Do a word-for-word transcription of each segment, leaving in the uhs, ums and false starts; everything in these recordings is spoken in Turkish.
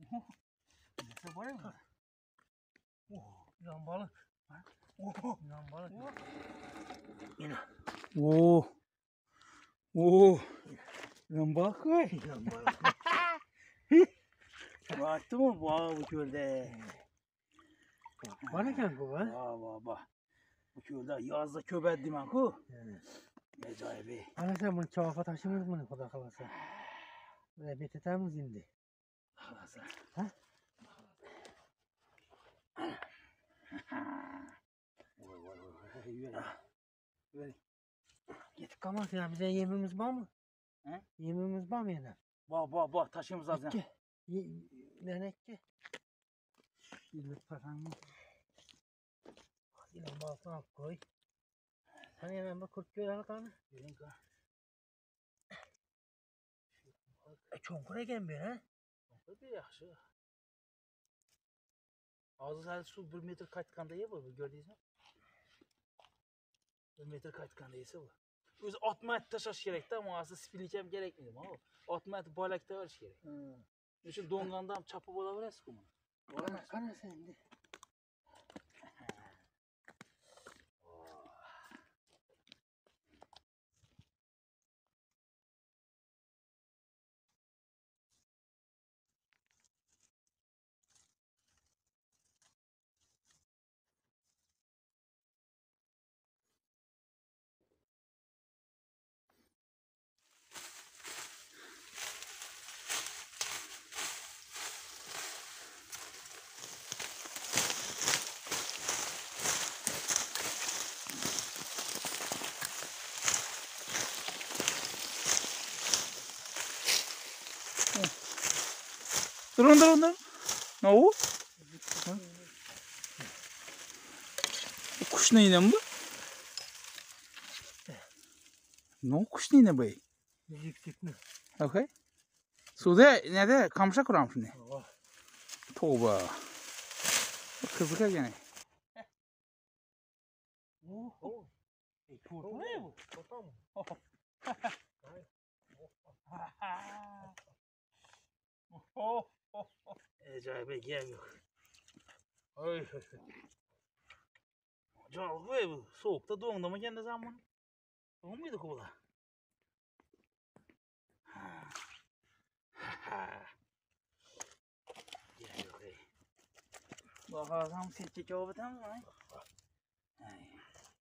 Neyse var mı? Oh, yan balık. Oh, Yan balık. yine. Oo. Oo. Lan bak vay. Yan balık. Baktı mı? Vay bu köyde. Var ekan bu ha? Vay vay vay. Bu köyde yazda köbeddim ben ku. Acayip. Ana sen bunu çavafa taşımız mı Xudo kalasa? Böyle betetemiz indi. Halasa. Ha? Vay vay vay. Yürü. Yürü. Gittik kalmaz ya bize yemimiz var mı? He? Yemimiz var mı yine? Bak bak bak taşımız az. Ki. Nenek ki. Yıllık paranı. Yine balkona al koy. Hani hemen bak kurt göğe kanı. Yürü ka. E çonkura gelmiyor ha? Bu bir yaxşı. Ağzı sadece su bir metre qaytqanda ye bu, gördünüz mü? Bir metre qaytqanda yese bu. Öz altı metre taşıш kerak da, ama aslında spillikam gerekmedi ama o. altı metre boylakda olish kerak. O'sha do'nganda ham chopib olaverasiz-ku buni. Ana, ana sen de. Durun durun durun. Ne o? Bu kuş neyine mi bu? Ne o kuş neyine bu? Yüksek mi? Okay. Suda ne de kamışa kuram şimdi. Tövbe. Kızıka gene. Oh. E kurt ne bu? Kurt mu? Acayip gel yok. Ay. Canlı be bu. Soğukta doğumda mı kendi zaman? Doğum muydu kola? Gel yok ey. Bakalım seçe cevap edelim mi? Ay.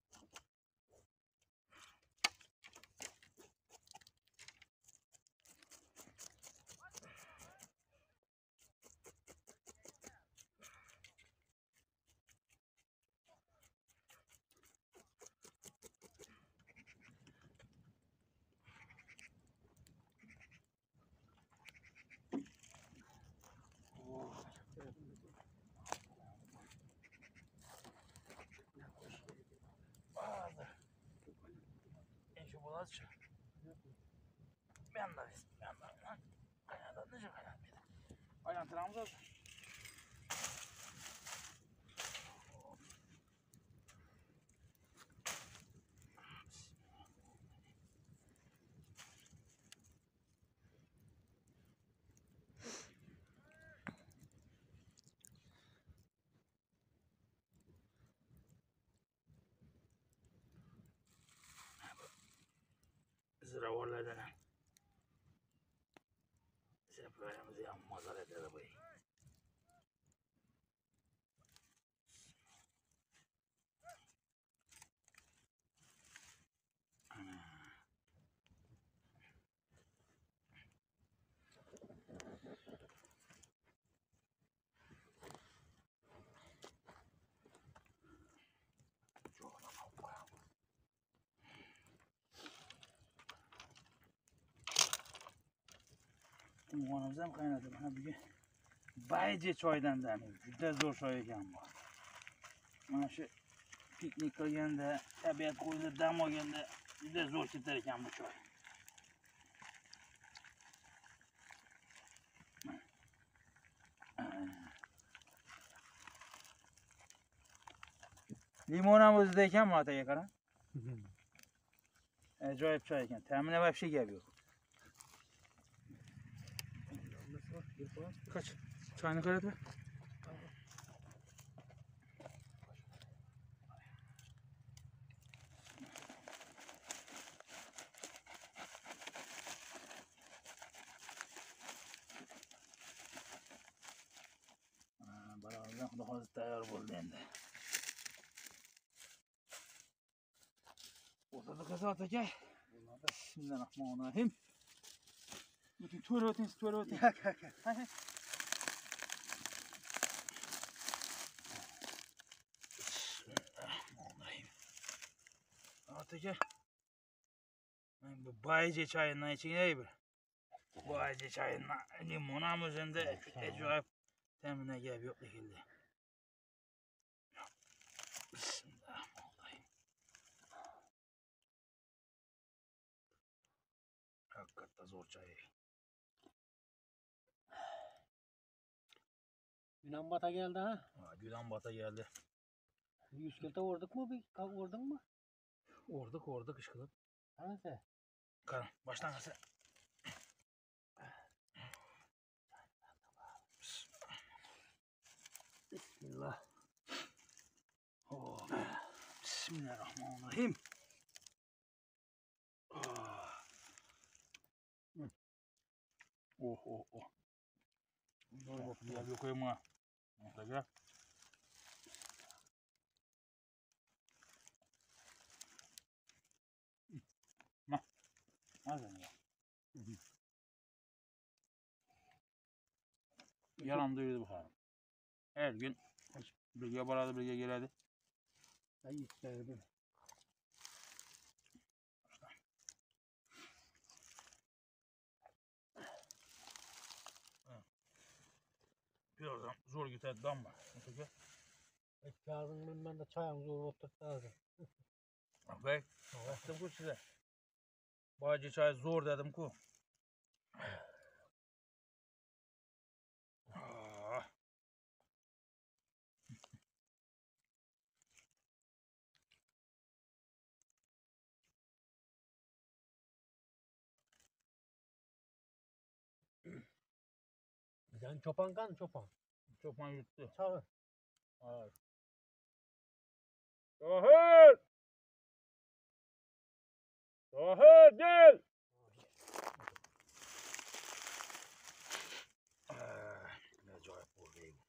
Şu ben de ben de ayağdan ne çok ayağım yedi. Ayağın tırağımız olsun. Zıravarlardan hem. Seferimizi yanmazlar eder arabayı. Umanımız hem kaynadı bana bugün. Bayce çaydan demiyor. Juda zo'r choy ekan bu. Mana shu piknik qilganda, tabiat qo'yida dam olganda juda zo'r ketar ekan bu choy. Limon ham o'zida ekan, mana ataga qarang. Ajoyib choy ekan. Ta'mini вообще gap yo'q. Kaç. Çayını kaynatma. Baramızdan Xudo hozir tayyor bo'ldi endi. O'rtada qazot aka. Bismillahirrohmanirrohim. O'ting, to'ra o'ting, to'ra o'ting. Yak yak yak. Bismillahirrohmanirrohim. Ot aka. Men bu bayje çayından içeyim bir. Bayje çayından limonam üzerinde acayip temine gel yok değildi. Bismillahirrahmanirrahim. Hakikaten zor çay. Yunan bata geldi ha. Ha, Gülen Bat'a geldi. Yüz kilometre vurduk mu bir? Kalk vurdun mu? Orduk orduk ışkılıp. Hangisi? Karan baştan kasa. Bismillah. Oh. Bismillahirrahmanirrahim. Oh. Oh oh oh. Dur bak ya bir koyayım ha. Neyse gel. Ma. Hadi ya. Yaramda yürüdü bu halim. Her gün birge baradı birge geledi. Ay isterdim. Birazdan zor gider damla. Peki. Kağıdın ben de çayım zor oturttu lazım. Bak. Baktım ku size. Bacı çay zor dedim ku. Ah. Sen çopan kan çopan. Çoban yuttu. Çağır. Hayır. Tahir! Tahir gel! Ah, ne acayip oldu bu.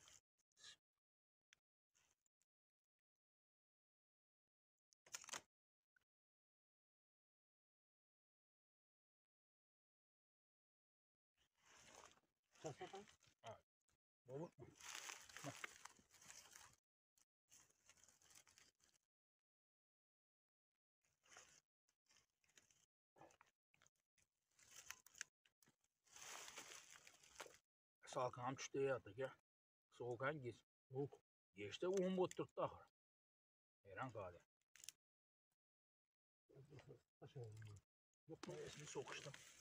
Çağır. Olur. Salkam düştü ya da ya. Soğukan geç. Soğuk. Geçti un botturttu ahır. Eren kaldı. Yok mu esmi sokuştum.